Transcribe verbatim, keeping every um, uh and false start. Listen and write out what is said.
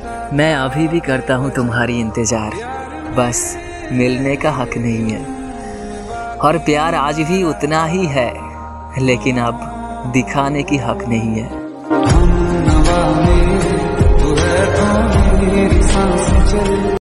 मैं अभी भी करता हूँ तुम्हारी इंतज़ार, बस मिलने का हक नहीं है। और प्यार आज भी उतना ही है, लेकिन अब दिखाने की हक नहीं है।